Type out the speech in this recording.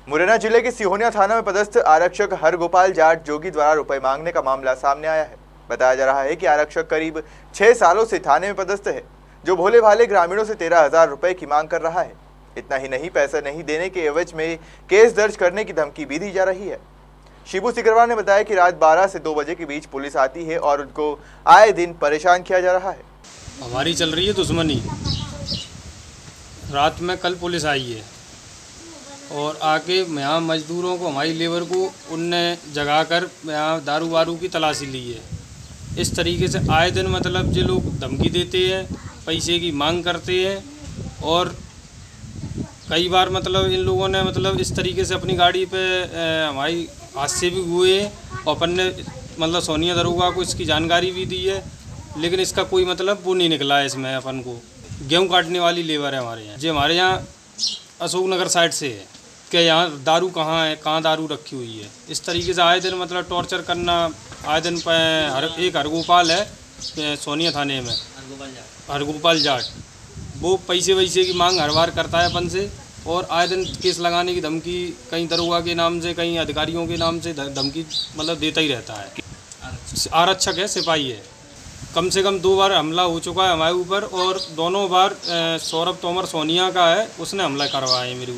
मुरैना जिले के सिहोनिया थाना में पदस्थ आरक्षक हरगोपाल जाट जोगी द्वारा रुपए मांगने का मामला सामने आया है। बताया जा रहा है कि आरक्षक करीब 6 सालों से थाने में पदस्थ है, जो भोले भाले ग्रामीणों से 13,000 रुपए की मांग कर रहा है। इतना ही नहीं, पैसा नहीं देने के एवज में केस दर्ज करने की धमकी भी दी जा रही है। शिबू सिकरवार ने बताया कि रात 12 से 2 बजे के बीच पुलिस आती है और उनको आए दिन परेशान किया जा रहा है। हमारी चल रही है दुश्मनी। रात में कल पुलिस आई है और आके यहाँ मजदूरों को, हमारी लेबर को उनने जगाकर यहाँ दारू वारू की तलाशी ली है। इस तरीके से आए दिन मतलब जो लोग धमकी देते हैं, पैसे की मांग करते हैं और कई बार मतलब इन लोगों ने मतलब इस तरीके से अपनी गाड़ी पे हमारी हादसे भी हुए और अपन ने मतलब सोनिया दरोगा को इसकी जानकारी भी दी है, लेकिन इसका कोई मतलब वो नहीं निकला है। इसमें अपन को गेहूँ काटने वाली लेबर है हमारे यहाँ, जो हमारे यहाँ अशोकनगर साइड से है कि यहाँ दारू कहाँ है, कहाँ दारू रखी हुई है। इस तरीके से आए दिन मतलब टॉर्चर करना। आए दिन एक हरगोपाल है सोनिया थाने में, हरगोपाल जाट, वो पैसे वैसे की मांग हर बार करता है अपन से और आए दिन केस लगाने की धमकी कहीं दरोगा के नाम से, कहीं अधिकारियों के नाम से धमकी मतलब देता ही रहता है। आरक्षक है, सिपाही है। कम से कम 2 बार हमला हो चुका है हमारे ऊपर और दोनों बार सौरभ तोमर सोनिया का है, उसने हमला करवाया है मेरे